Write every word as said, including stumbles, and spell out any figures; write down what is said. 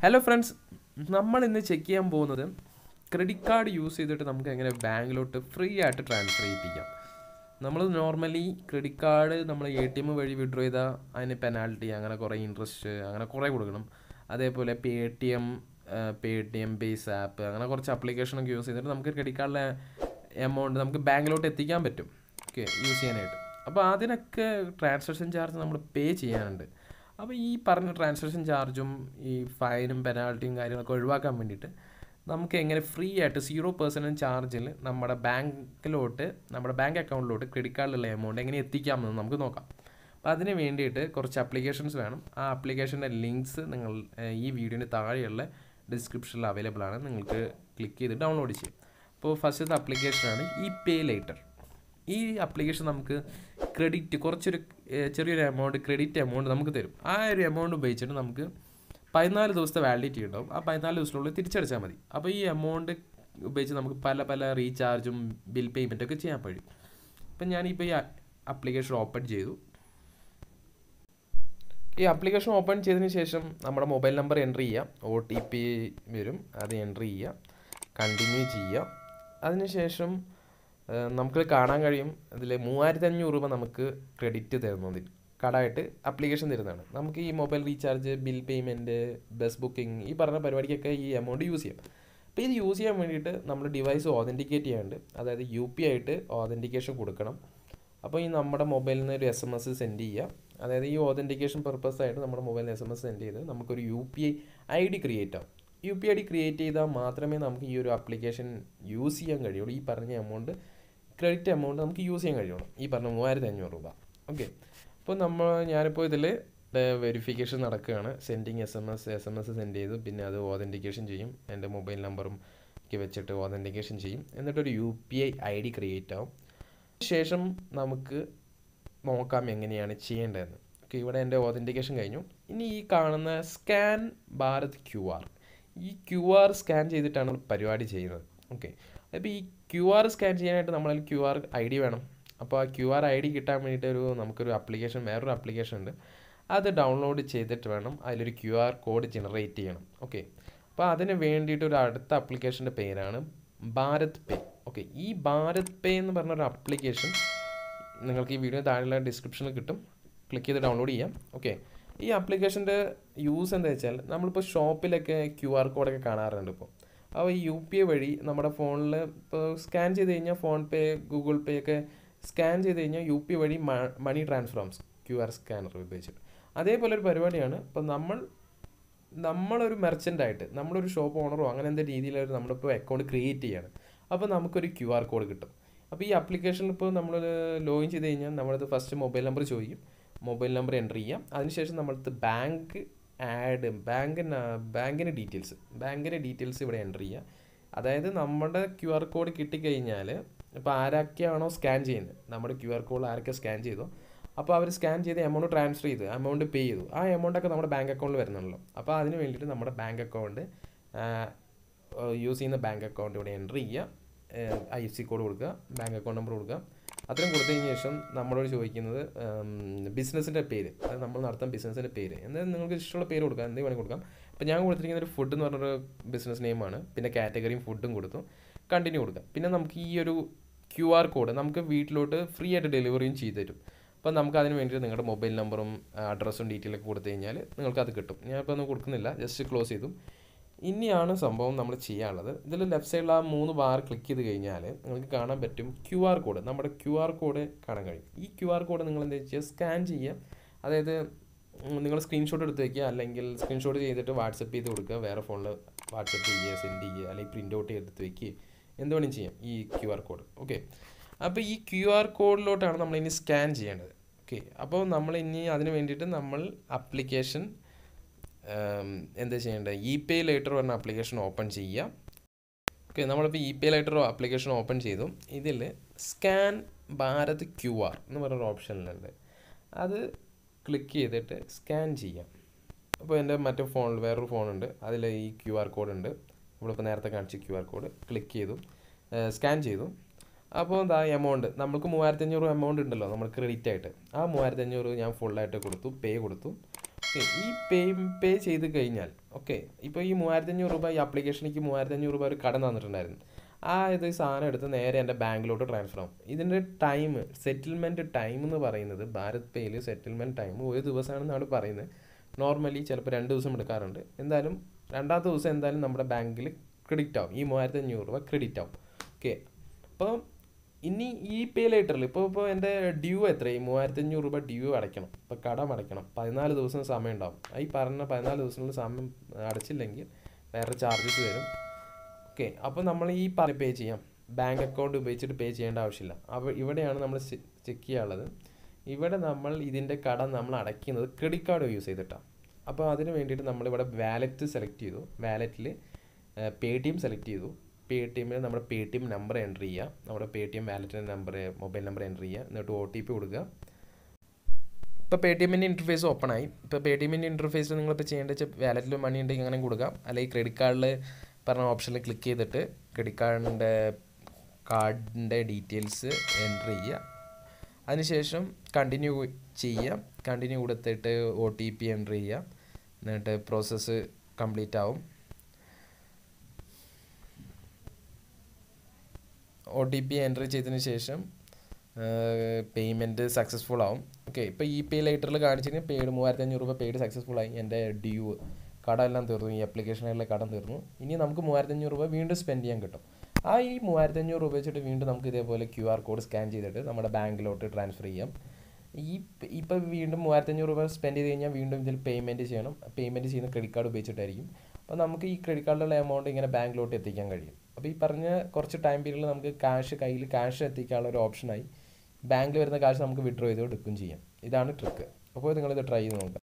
Hello friends, നമ്മൾ ഇന്ന് check ചെയ്യാൻ പോകുന്നത് ക്രെഡിറ്റ് കാർഡ് യൂസ് ചെയ്തിട്ട് നമുക്ക് എങ്ങനെ ബാങ്കിലോട്ട് ഫ്രീ ആയിട്ട് ട്രാൻസ്ഫർ ചെയ്യിപ്പിക്കാം. നമ്മൾ നോർമലി ക്രെഡിറ്റ് കാർഡ് നമ്മൾ എ ടി എം വഴി വിഡ്രോ ചെയ്താൽ അതിന് പെനാൽറ്റി, അങ്ങനെ കുറേ ഇൻട്രസ്റ്റ് അങ്ങനെ കുറേ കൊടുക്കണം. അതേപോലെ Paytm Paytm base app അങ്ങനെ കുറച്ച് ആപ്ലിക്കേഷനൊക്കെ യൂസ് ചെയ്തിട്ട് നമുക്ക് ക്രെഡിറ്റ് കാർഡിലെ എമൗണ്ട് നമുക്ക് ബാങ്കിലോട്ട് എത്തിക്കാൻ പറ്റും. ഓക്കെ, യൂസ് ചെയ്യാനായിട്ട്. അപ്പോൾ അതിനൊക്കെ ട്രാൻസാക്ഷൻ ചാർജ് നമ്മൾ പേ ചെയ്യാനുണ്ട്. അപ്പോൾ ഈ പറഞ്ഞ ട്രാൻസാക്ഷൻ ചാർജും ഈ ഫൈനും പെനാൽറ്റിയും കാര്യങ്ങളൊക്കെ ഒഴിവാക്കാൻ വേണ്ടിയിട്ട് നമുക്ക് എങ്ങനെ ഫ്രീ ആയിട്ട് സീറോ പെർസെൻറ്റേജ് ചാർജിൽ നമ്മുടെ ബാങ്കിലോട്ട് നമ്മുടെ ബാങ്ക് അക്കൗണ്ടിലോട്ട് ക്രെഡിറ്റ് കാർഡിലുള്ള എമൗണ്ട് എങ്ങനെ എത്തിക്കാമെന്ന് നമുക്ക് നോക്കാം. അപ്പോൾ അതിന് വേണ്ടിയിട്ട് കുറച്ച് ആപ്ലിക്കേഷൻസ് വേണം. ആ ആപ്ലിക്കേഷൻ്റെ ലിങ്ക്സ് നിങ്ങൾ ഈ വീഡിയോന് താഴെയുള്ള ഡിസ്ക്രിപ്ഷനിൽ അവൈലബിൾ ആണ്. നിങ്ങൾക്ക് ക്ലിക്ക് ചെയ്ത് ഡൗൺലോഡ് ചെയ്യും. അപ്പോൾ ഫസ്റ്റത്തെ ആപ്ലിക്കേഷനാണ് ഈ പേ ലേറ്റർ. ഈ ആപ്ലിക്കേഷൻ നമുക്ക് ക്രെഡിറ്റ് കുറച്ചൊരു ചെറിയൊരു എമൗണ്ട് ക്രെഡിറ്റ് എമൗണ്ട് നമുക്ക് തരും. ആ ഒരു എമൗണ്ട് ഉപയോഗിച്ചിട്ട് നമുക്ക് പതിനാല് ദിവസത്തെ വാലിഡിറ്റി ഉണ്ടാവും. ആ പതിനാല് ദിവസത്തിനുള്ളിൽ തിരിച്ചടച്ചാൽ മതി. അപ്പോൾ ഈ എമൗണ്ട് ഉപയോഗിച്ച് നമുക്ക് പല പല റീചാർജും ബിൽ പേയ്മെൻറ്റൊക്കെ ചെയ്യാൻ കഴിയും. അപ്പം ഞാനിപ്പോൾ ഈ ആപ്ലിക്കേഷൻ ഓപ്പൺ ചെയ്തു. ഈ ആപ്ലിക്കേഷൻ ഓപ്പൺ ചെയ്തതിന് ശേഷം നമ്മുടെ മൊബൈൽ നമ്പർ എൻ്റർ ചെയ്യാം. ഒ ടി പി വരും, അത് എൻ്റർ ചെയ്യുക, കണ്ടിന്യൂ ചെയ്യുക. അതിനുശേഷം നമുക്ക് കാണാൻ കഴിയും അതിൽ മൂവായിരത്തി അഞ്ഞൂറ് രൂപ നമുക്ക് ക്രെഡിറ്റ് തരുന്നത് കടമായിട്ട് ആപ്ലിക്കേഷൻ തരുന്നതാണ്. നമുക്ക് ഈ mobile recharge, bill payment, bus booking ഈ പറഞ്ഞ പരിപാടിക്കൊക്കെ ഈ എമൗണ്ട് യൂസ് ചെയ്യാം. അപ്പോൾ ഇത് യൂസ് ചെയ്യാൻ വേണ്ടിയിട്ട് നമ്മൾ ഡിവൈസ് ഓതൻറ്റിക്കേറ്റ് ചെയ്യാണ്ട്, അതായത് യു പി ആയിട്ട് ഓതൻറ്റിക്കേഷൻ കൊടുക്കണം. അപ്പോൾ ഈ നമ്മുടെ മൊബൈലിൽ നിന്ന് ഒരു എസ് എം എസ് സെൻഡ് ചെയ്യുക. അതായത് ഈ ഓതൻറ്റിക്കേഷൻ പർപ്പസ് ആയിട്ട് നമ്മുടെ മൊബൈലിൽ എസ് എം എസ് സെൻഡ് ചെയ്ത് നമുക്കൊരു U P I I D create ആവും. U P I D create ചെയ്താൽ മാത്രമേ നമുക്ക് ഈ ഒരു ആപ്ലിക്കേഷൻ യൂസ് ചെയ്യാൻ കഴിയുള്ളൂ. ഈ പറഞ്ഞ എമൗണ്ട് ക്രെഡിറ്റ് എമൗണ്ട് നമുക്ക് യൂസ് ചെയ്യാൻ കഴിയുള്ളൂ, ഈ പറഞ്ഞ മൂവായിരത്തി അഞ്ഞൂറ് രൂപ. ഓക്കെ, അപ്പോൾ നമ്മൾ ഞാനിപ്പോൾ ഇതിൽ വെരിഫിക്കേഷൻ നടക്കുകയാണ്. Sending S M S S M S send ചെയ്തു, പിന്നെ അത് ഓതൻറ്റിക്കേഷൻ ചെയ്യും. എൻ്റെ മൊബൈൽ നമ്പറും ഒക്കെ വെച്ചിട്ട് ഓതൻറ്റിക്കേഷൻ ചെയ്യും. എന്നിട്ടൊരു U P I I D create ആവും. ശേഷം നമുക്ക് നോക്കാം എങ്ങനെയാണ് ചെയ്യേണ്ടതെന്ന്. ഓക്കെ, ഇവിടെ എൻ്റെ ഓതൻറ്റിക്കേഷൻ കഴിഞ്ഞു. ഇനി ഈ കാണുന്ന സ്കാൻ ഭാരത് ക്യു ആർ, ഈ ക്യു ആർ സ്കാൻ ചെയ്തിട്ടാണ് പരിപാടി ചെയ്യുന്നത്. ഓക്കെ, അപ്പോൾ ഈ ക്യു ആർ സ്കാൻ ചെയ്യാനായിട്ട് നമ്മളതിൽ ക്യു ആർ ഐ ഡി വേണം. അപ്പോൾ ആ ക്യു ആർ ഐ ഡി കിട്ടാൻ വേണ്ടിയിട്ട് ഒരു നമുക്കൊരു ആപ്ലിക്കേഷൻ വേറൊരു ആപ്ലിക്കേഷൻ ഉണ്ട്, അത് ഡൗൺലോഡ് ചെയ്തിട്ട് വേണം അതിലൊരു ക്യു ആർ കോഡ് ജനറേറ്റ് ചെയ്യണം. ഓക്കെ, അപ്പോൾ അതിന് വേണ്ടിയിട്ട് ഒരു അടുത്ത ആപ്ലിക്കേഷൻ്റെ പേരാണ് ഭാരത് പേ. ഓക്കെ, ഈ ഭാരത് പേ എന്ന് പറഞ്ഞൊരു ആപ്ലിക്കേഷൻ നിങ്ങൾക്ക് ഈ വീഡിയോ താഴെയുള്ള ഡിസ്ക്രിപ്ഷനിൽ കിട്ടും, ക്ലിക്ക് ചെയ്ത് ഡൗൺലോഡ് ചെയ്യാം. ഓക്കെ, ഈ ആപ്ലിക്കേഷൻ്റെ യൂസ് എന്താ വെച്ചാൽ നമ്മളിപ്പോൾ ഷോപ്പിലൊക്കെ ക്യു ആർ കോഡൊക്കെ കാണാറുണ്ട്. ഇപ്പോൾ അപ്പോൾ ഈ യു പി ഐ വഴി നമ്മുടെ ഫോണിൽ ഇപ്പോൾ സ്കാൻ ചെയ്ത് കഴിഞ്ഞാൽ ഫോൺ പേ, ഗൂഗിൾ പേ ഒക്കെ സ്കാൻ ചെയ്ത് കഴിഞ്ഞാൽ യു പി വഴി മണി ട്രാൻസ്ഫർ ആവും ക്യു ആർ സ്കാനർ ഉപയോഗിച്ചിട്ട്. അതേപോലെ ഒരു പരിപാടിയാണ്. ഇപ്പോൾ നമ്മൾ നമ്മളൊരു മെർച്ചൻ്റായിട്ട് നമ്മളൊരു ഷോപ്പ് ഓണറോ അങ്ങനെ എന്താ രീതിയിലൊരു നമ്മളിപ്പോൾ അക്കൗണ്ട് ക്രിയേറ്റ് ചെയ്യാണ്. അപ്പോൾ നമുക്കൊരു ക്യു ആർ കോഡ് കിട്ടും. അപ്പോൾ ഈ ആപ്ലിക്കേഷനിൽ ഇപ്പോൾ നമ്മൾ ലോഗിൻ ചെയ്ത് കഴിഞ്ഞാൽ നമ്മളത് ഫസ്റ്റ് മൊബൈൽ നമ്പർ ചോദിക്കും. മൊബൈൽ നമ്പർ എൻ്റർ ചെയ്യാം. അതിനുശേഷം നമ്മളത് ബാങ്ക് ആഡ് ബാങ്കിന് ബാങ്കിൻ്റെ ഡീറ്റെയിൽസ് ബാങ്കിൻ്റെ ഡീറ്റെയിൽസ് ഇവിടെ എൻ്റർ ചെയ്യുക. അതായത് നമ്മുടെ ക്യു ആർ കോഡ് കിട്ടിക്കഴിഞ്ഞാൽ ഇപ്പോൾ ആരൊക്കെയാണോ സ്കാൻ ചെയ്യുന്നത്, നമ്മുടെ ക്യു ആർ കോഡ് ആരൊക്കെ സ്കാൻ ചെയ്തോ അപ്പോൾ അവർ സ്കാൻ ചെയ്ത് എമൗണ്ട് ട്രാൻസ്ഫർ ചെയ്ത് എമൗണ്ട് പേ ചെയ്തു, ആ എമൗണ്ടൊക്കെ നമ്മുടെ ബാങ്ക് അക്കൗണ്ടിൽ വരുന്നുണ്ടല്ലോ. അപ്പോൾ അതിന് വേണ്ടിയിട്ട് നമ്മുടെ ബാങ്ക് അക്കൗണ്ട് യൂസ് ചെയ്യുന്ന ബാങ്ക് അക്കൗണ്ട് ഇവിടെ എൻ്റർ ചെയ്യുക, ഐ എഫ് സി കോഡ് കൊടുക്കുക, ബാങ്ക് അക്കൗണ്ട് നമ്പർ കൊടുക്കുക. അത്രയും കൊടുത്തതിന് ശേഷം നമ്മളോട് ചോദിക്കുന്നത് ബിസിനസ്സിൻ്റെ പേര്, അത് നമ്മൾ നടത്താൻ ബിസിനസ്സിൻ്റെ പേര് എന്നാൽ നിങ്ങൾക്ക് ഇഷ്ടമുള്ള പേര് കൊടുക്കാം, എന്ത് വേണമെങ്കിൽ കൊടുക്കാം. അപ്പോൾ ഞാൻ കൊടുത്തിരിക്കുന്ന ഒരു ഫുഡ് എന്ന് പറഞ്ഞൊരു ബിസിനസ് നെയിമാണ്. പിന്നെ കാറ്റഗറിയും ഫുഡും കൊടുത്തു, കണ്ടിന്യൂ കൊടുക്കുക. പിന്നെ നമുക്ക് ഈ ഒരു ക്യു ആർ കോഡ് നമുക്ക് വീട്ടിലോട്ട് ഫ്രീ ആയിട്ട് ഡെലിവറിയും ചെയ്തു തരും. അപ്പോൾ നമുക്ക് അതിന് വേണ്ടിയിട്ട് നിങ്ങളുടെ മൊബൈൽ നമ്പറും അഡ്രസ്സും ഡീറ്റെയിലൊക്കെ കൊടുത്തു കഴിഞ്ഞാൽ നിങ്ങൾക്കത് കിട്ടും. ഞാനിപ്പോൾ ഒന്നും കൊടുക്കുന്നില്ല, ജസ്റ്റ് ക്ലോസ് ചെയ്തു. ഇനിയാണ് സംഭവം നമ്മൾ ചെയ്യാനുള്ളത്. ഇതിൽ ലെഫ്റ്റ് സൈഡിൽ ആ മൂന്ന് ബാർ ക്ലിക്ക് ചെയ്ത് കഴിഞ്ഞാൽ നിങ്ങൾക്ക് കാണാൻ പറ്റും ക്യു ആർ കോഡ്. നമ്മുടെ ക്യു ആർ കോഡ് കാണാൻ കഴിയും. ഈ ക്യു ആർ കോഡ് നിങ്ങൾ എന്താ വെച്ചാൽ സ്കാൻ ചെയ്യുക. അതായത് നിങ്ങൾ സ്ക്രീൻഷോട്ട് എടുത്ത് വയ്ക്കുക, അല്ലെങ്കിൽ സ്ക്രീൻഷോട്ട് ചെയ്തിട്ട് വാട്സപ്പ് ചെയ്ത് കൊടുക്കുക, വേറെ ഫോണിൽ വാട്സപ്പ് ചെയ്യുക, സെൻഡ് ചെയ്യുക, അല്ലെങ്കിൽ പ്രിൻ്റ് ഔട്ട് ചെയ്തെടുത്ത് വയ്ക്കുക, എന്ത് വേണമെങ്കിലും ചെയ്യാം ഈ ക്യു ആർ കോഡ്. ഓക്കെ, അപ്പോൾ ഈ ക്യു ആർ കോഡിലോട്ടാണ് നമ്മൾ ഇനി സ്കാൻ ചെയ്യേണ്ടത്. ഓക്കെ, അപ്പോൾ നമ്മൾ ഇനി അതിന് വേണ്ടിയിട്ട് നമ്മൾ ആപ്ലിക്കേഷൻ എന്താ ചെയ്യേണ്ടത്, ഇ പേ ലേറ്റർ പറഞ്ഞ ആപ്ലിക്കേഷൻ ഓപ്പൺ ചെയ്യുക. ഓക്കെ, നമ്മളിപ്പോൾ e pay later application open ചെയ്തു. ഇതിൽ സ്കാൻ ഭാരത് ക്യു ആർ എന്ന് പറഞ്ഞൊരു ഓപ്ഷനിലുണ്ട്, അത് ക്ലിക്ക് ചെയ്തിട്ട് സ്കാൻ ചെയ്യാം. അപ്പോൾ എൻ്റെ മറ്റേ ഫോണിൽ വേറൊരു ഫോണുണ്ട്, അതിൽ ഈ ക്യു ആർ കോഡ് ഉണ്ട്. നമ്മളിപ്പോൾ നേരത്തെ കാണിച്ച ക്യു ആർ കോഡ് ക്ലിക്ക് ചെയ്തു, സ്കാൻ ചെയ്തു. അപ്പോൾ എന്താ എമൗണ്ട് നമുക്ക് മൂവായിരത്തി അഞ്ഞൂറ് എമൗണ്ട് ഉണ്ടല്ലോ നമ്മൾ ക്രെഡിറ്റ് ആയിട്ട്, ആ മൂവായിരത്തി അഞ്ഞൂറ് ഞാൻ ഫുള്ളായിട്ട് കൊടുത്തു, പേ കൊടുത്തു. ഈ പേ പേ ചെയ്ത് കഴിഞ്ഞാൽ ഓക്കെ, ഇപ്പോൾ ഈ മൂവായിരത്തി അഞ്ഞൂറ് രൂപ ഈ ആപ്ലിക്കേഷനിലേക്ക് മൂവായിരത്തി അഞ്ഞൂറ് രൂപ ഒരു കടം തന്നിട്ടുണ്ടായിരുന്നു. ആ ഇത് സാധനം എടുത്ത് നേരെ എൻ്റെ ബാങ്കിലോട്ട് ട്രാൻസ്ഫർ ആവും. ഇതിൻ്റെ ടൈം, സെറ്റിൽമെൻറ്റ് ടൈം എന്ന് പറയുന്നത് ഭാരത് പേയിൽ സെറ്റിൽമെൻറ്റ് ടൈം ഒരു ദിവസമാണെന്നാണ് പറയുന്നത്. നോർമലി ചിലപ്പോൾ രണ്ട് ദിവസം എടുക്കാറുണ്ട്. എന്തായാലും രണ്ടാമത്തെ ദിവസം എന്തായാലും നമ്മുടെ ബാങ്കിൽ ക്രെഡിറ്റ് ആവും, ഈ മൂവായിരത്തി അഞ്ഞൂറ് രൂപ ക്രെഡിറ്റ് ആവും. ഓക്കെ, അപ്പോൾ ഇനി ഈ പേ ലേറ്ററിൽ ഇപ്പോൾ ഇപ്പോൾ എൻ്റെ ഡ്യൂ എത്രയും മൂവായിരത്തി അഞ്ഞൂറ് രൂപ ഡ്യൂ അടയ്ക്കണം, ഇപ്പോൾ കടം അടയ്ക്കണം. പതിനാല് ദിവസം സമയം ഉണ്ടാവും. ഈ പറഞ്ഞ പതിനാല് ദിവസത്തിനുള്ള സമയം അടച്ചില്ലെങ്കിൽ വേറെ ചാർജസ് വരും. ഓക്കെ, അപ്പോൾ നമ്മൾ ഈ പറഞ്ഞ പേ ചെയ്യാം, ബാങ്ക് അക്കൗണ്ട് ഉപയോഗിച്ചിട്ട് പേ ചെയ്യേണ്ട ആവശ്യമില്ല. അപ്പോൾ ഇവിടെയാണ് നമ്മൾ ചെക്ക് ചെയ്യാനുള്ളത്. ഇവിടെ നമ്മൾ ഇതിൻ്റെ കടം നമ്മൾ അടയ്ക്കുന്നത് ക്രെഡിറ്റ് കാർഡ് യൂസ് ചെയ്തിട്ടാണ്. അപ്പോൾ അതിന് വേണ്ടിയിട്ട് നമ്മളിവിടെ വാലറ്റ് സെലക്ട് ചെയ്തു. വാലറ്റിൽ പേ ടി എം സെലക്ട് ചെയ്തു. പേ ടി എമ്മിൽ നമ്മുടെ Paytm number enter ചെയ്യുക, നമ്മുടെ പേ ടി എം വാലറ്റിൻ്റെ നമ്പർ, മൊബൈൽ നമ്പർ എൻ്റർ ചെയ്യുക, എന്നിട്ട് ഒ ടി പി കൊടുക്കുക. ഇപ്പോൾ പേ ടി എമ്മിൻ്റെ ഇൻ്റർഫേസ് ഓപ്പൺ ആയി. ഇപ്പോൾ പേ ടി എമ്മിൻ്റെ ഇൻ്റർഫേസിൽ നിങ്ങളിപ്പോൾ ചെയ്യേണ്ടത് വെച്ചാൽ വാലറ്റിൽ മണി ഉണ്ടെങ്കിൽ അങ്ങനെ കൊടുക്കാം, അല്ലെങ്കിൽ ക്രെഡിറ്റ് കാർഡിൽ പറഞ്ഞ ഓപ്ഷനിൽ ക്ലിക്ക് ചെയ്തിട്ട് ക്രെഡിറ്റ് കാർഡിൻ്റെ കാർഡിൻ്റെ ഡീറ്റെയിൽസ് എൻ്റർ ചെയ്യുക. അതിനുശേഷം കണ്ടിന്യൂ ചെയ്യുക. കണ്ടിന്യൂ കൊടുത്തിട്ട് ഒ ടി പി എൻ്റർ ചെയ്യുക, എന്നിട്ട് പ്രോസസ്സ് കംപ്ലീറ്റ് ആവും. ഒ ടി പി എൻ്റർ ചെയ്തതിന് ശേഷം പേയ്മെൻറ്റ് സക്സസ്ഫുൾ ആവും. ഓക്കെ, ഇപ്പോൾ ഈ പേ ലേറ്ററിൽ കാണിച്ചിട്ട് പെയ്ഡ് മൂവായിരത്തി അഞ്ഞൂറ് രൂപ പെയ്ഡ് സക്സസ്ഫുൾ ആയി. എൻ്റെ ഡ്യൂ കടം എല്ലാം തീർന്നു, ഈ ആപ്ലിക്കേഷനിലെ കടം തീർന്നു. ഇനി നമുക്ക് മൂവായിരത്തി അഞ്ഞൂറ് രൂപ വീണ്ടും സ്പെൻഡ് ചെയ്യാൻ കിട്ടും. ആ ഈ മൂവായിരത്തി അഞ്ഞൂറ് രൂപ വെച്ചിട്ട് വീണ്ടും നമുക്ക് ഇതേപോലെ ക്യു ആർ കോഡ് സ്കാൻ ചെയ്തിട്ട് നമ്മുടെ ബാങ്കിലോട്ട് ട്രാൻസ്ഫർ ചെയ്യാം. ഈ ഇപ്പോൾ വീണ്ടും മൂവായിരത്തി അഞ്ഞൂറ് രൂപ സ്പെൻഡ് ചെയ്ത് കഴിഞ്ഞാൽ വീണ്ടും ഇതിൽ പേയ്മെൻറ്റ് ചെയ്യണം. പേയ്മെൻറ്റ് ചെയ്യുന്ന ക്രെഡിറ്റ് കാർഡ് ഉപയോഗിച്ചിട്ടായിരിക്കും. അപ്പോൾ നമുക്ക് ഈ ക്രെഡിറ്റ് കാർഡിലുള്ള എമൗണ്ട് ഇങ്ങനെ ബാങ്കിലോട്ട് എത്തിക്കാൻ കഴിയും. അപ്പോൾ ഈ പറഞ്ഞ കുറച്ച് ടൈം പീരീഡിൽ നമുക്ക് ക്യാഷ് കയ്യിൽ ക്യാഷ് എത്തിക്കാനുള്ള ഒരു ഓപ്ഷനായി. ബാങ്കിൽ വരുന്ന കാശ് നമുക്ക് വിഡ്രോ ചെയ്ത് എടുക്കുകയും ചെയ്യാം. ഇതാണ് ട്രിക്ക്. അപ്പോൾ നിങ്ങളിത് ട്രൈ ചെയ്ത് നോക്കാം.